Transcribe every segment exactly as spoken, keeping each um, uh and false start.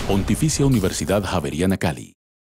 Pontificia Universidad Javeriana Cali.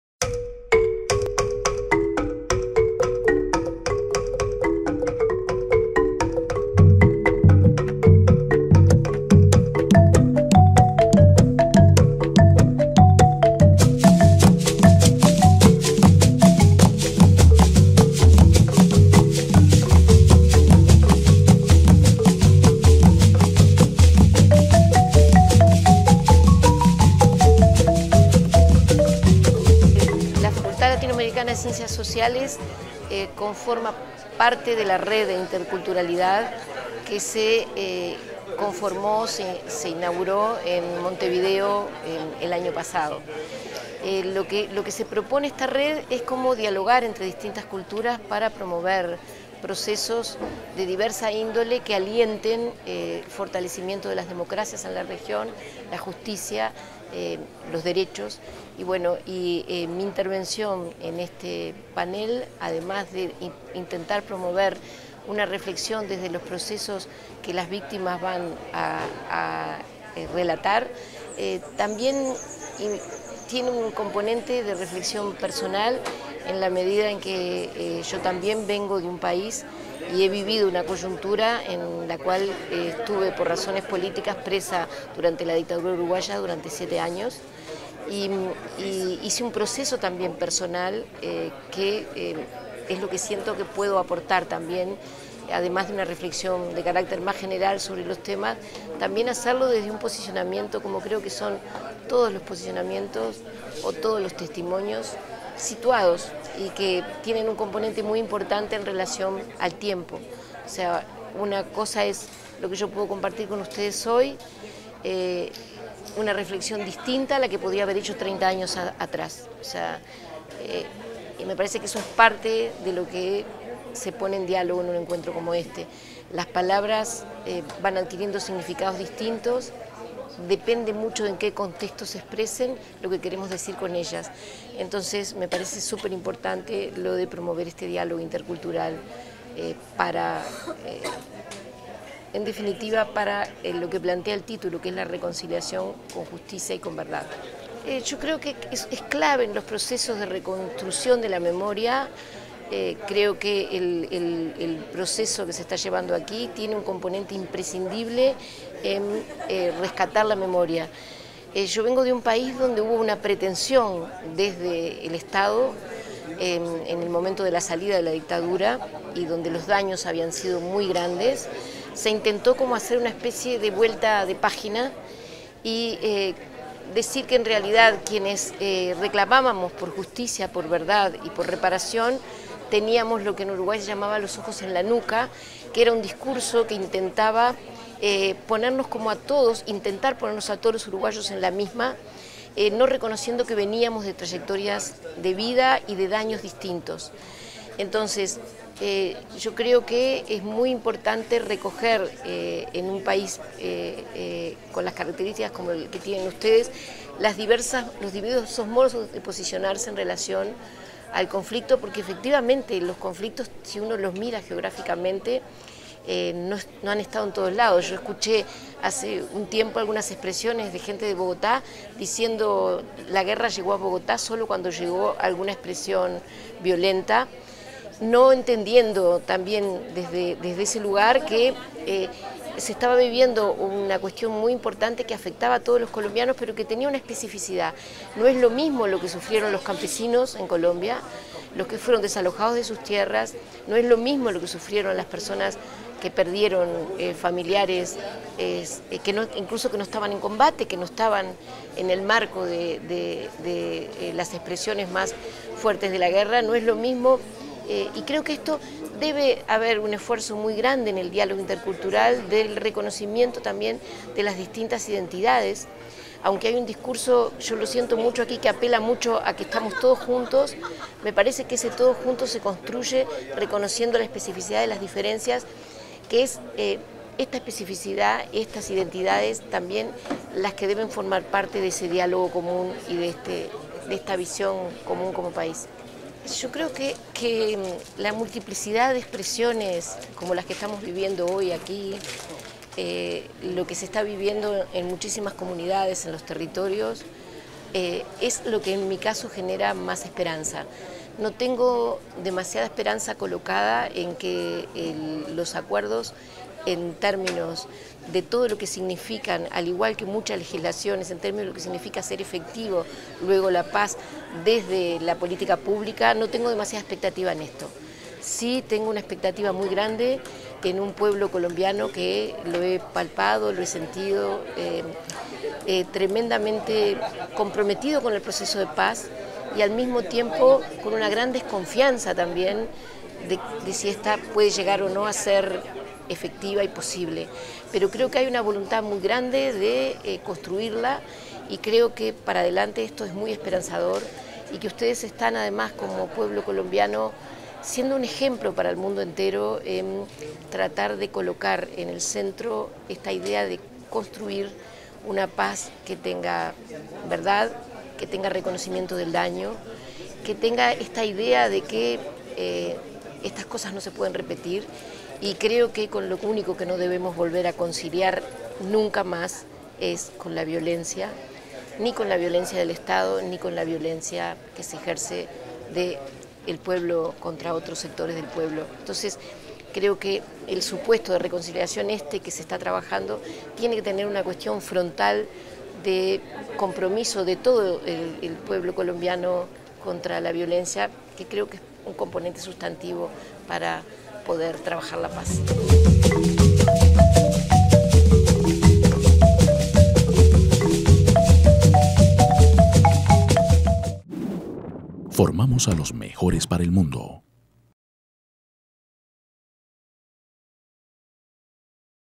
Latinoamericana de Ciencias Sociales eh, conforma parte de la red de interculturalidad que se eh, conformó, se, se inauguró en Montevideo en, el año pasado. Eh, lo, que, lo que se propone esta red es cómo dialogar entre distintas culturas para promover procesos de diversa índole que alienten el eh, fortalecimiento de las democracias en la región, la justicia, eh, los derechos. Y bueno, y eh, mi intervención en este panel, además de in intentar promover una reflexión desde los procesos que las víctimas van a, a eh, relatar, eh, también tiene un componente de reflexión personal en la medida en que eh, yo también vengo de un país y he vivido una coyuntura en la cual eh, estuve por razones políticas presa durante la dictadura uruguaya durante siete años y, y hice un proceso también personal eh, que eh, es lo que siento que puedo aportar también, además de una reflexión de carácter más general sobre los temas, también hacerlo desde un posicionamiento como creo que son todos los posicionamientos o todos los testimonios situados y que tienen un componente muy importante en relación al tiempo. O sea, una cosa es lo que yo puedo compartir con ustedes hoy, eh, una reflexión distinta a la que podría haber hecho treinta años a, atrás. O sea, eh, y me parece que eso es parte de lo que se pone en diálogo en un encuentro como este. Las palabras eh, van adquiriendo significados distintos, depende mucho de en qué contexto se expresen lo que queremos decir con ellas. Entonces me parece súper importante lo de promover este diálogo intercultural eh, para, eh, en definitiva, para eh, lo que plantea el título, que es la reconciliación con justicia y con verdad. Eh, yo creo que es, es clave en los procesos de reconstrucción de la memoria. Eh, creo que el, el, el proceso que se está llevando aquí tiene un componente imprescindible en eh, rescatar la memoria. Eh, yo vengo de un país donde hubo una pretensión desde el Estado eh, en el momento de la salida de la dictadura y donde los daños habían sido muy grandes. Se intentó como hacer una especie de vuelta de página y eh, decir que en realidad quienes eh, reclamábamos por justicia, por verdad y por reparación, teníamos lo que en Uruguay se llamaba los ojos en la nuca, que era un discurso que intentaba eh, ponernos como a todos, intentar ponernos a todos los uruguayos en la misma, eh, no reconociendo que veníamos de trayectorias de vida y de daños distintos. Entonces, eh, yo creo que es muy importante recoger eh, en un país eh, eh, con las características como el que tienen ustedes, las diversas, los diversos modos de posicionarse en relación al conflicto, porque efectivamente los conflictos, si uno los mira geográficamente, eh, no, no han estado en todos lados. Yo escuché hace un tiempo algunas expresiones de gente de Bogotá diciendo la guerra llegó a Bogotá solo cuando llegó alguna expresión violenta, no entendiendo también desde, desde ese lugar que eh, se estaba viviendo una cuestión muy importante que afectaba a todos los colombianos, pero que tenía una especificidad. No es lo mismo lo que sufrieron los campesinos en Colombia, los que fueron desalojados de sus tierras, no es lo mismo lo que sufrieron las personas que perdieron eh, familiares, eh, que no, incluso que no estaban en combate, que no estaban en el marco de, de, de eh, las expresiones más fuertes de la guerra, no es lo mismo. Eh, y creo que esto debe haber un esfuerzo muy grande en el diálogo intercultural, del reconocimiento también de las distintas identidades, aunque hay un discurso, yo lo siento mucho aquí, que apela mucho a que estamos todos juntos. Me parece que ese todos juntos se construye reconociendo la especificidad de las diferencias, que es eh, esta especificidad, estas identidades también las que deben formar parte de ese diálogo común y de, este, de esta visión común como país. Yo creo que, que la multiplicidad de expresiones como las que estamos viviendo hoy aquí, eh, lo que se está viviendo en muchísimas comunidades, en los territorios, eh, es lo que en mi caso genera más esperanza. No tengo demasiada esperanza colocada en que el, los acuerdos en términos de todo lo que significan, al igual que muchas legislaciones, en términos de lo que significa hacer efectivo luego la paz desde la política pública, no tengo demasiada expectativa en esto. Sí tengo una expectativa muy grande en un pueblo colombiano que lo he palpado, lo he sentido, eh, eh, tremendamente comprometido con el proceso de paz y al mismo tiempo con una gran desconfianza también de, de si esta puede llegar o no a ser efectiva y posible. Pero creo que hay una voluntad muy grande de eh, construirla y creo que para adelante esto es muy esperanzador y que ustedes están además como pueblo colombiano siendo un ejemplo para el mundo entero en tratar de colocar en el centro esta idea de construir una paz que tenga verdad, que tenga reconocimiento del daño, que tenga esta idea de que eh, estas cosas no se pueden repetir y creo que con lo único que no debemos volver a conciliar nunca más es con la violencia, ni con la violencia del Estado, ni con la violencia que se ejerce de el pueblo contra otros sectores del pueblo. Entonces, creo que el supuesto de reconciliación este que se está trabajando tiene que tener una cuestión frontal de compromiso de todo el, el pueblo colombiano contra la violencia, que creo que es un componente sustantivo para poder trabajar la paz. Formamos a los mejores para el mundo.